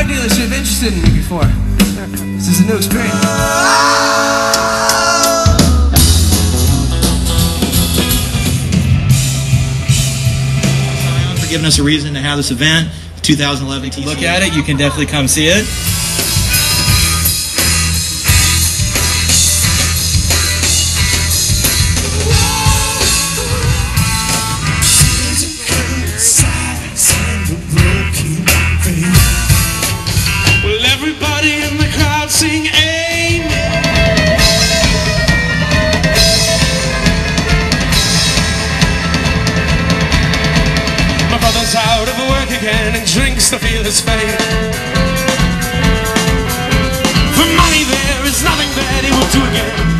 drug dealers who have interested in me before. This is a new experience. Scion for giving us a reason to have this event. 2011 TC. Look at it, you can definitely come see it. Well, everybody in the crowd sing amen. My brother's out of work again and drinks to feel his fate. For money there is nothing that he will do again.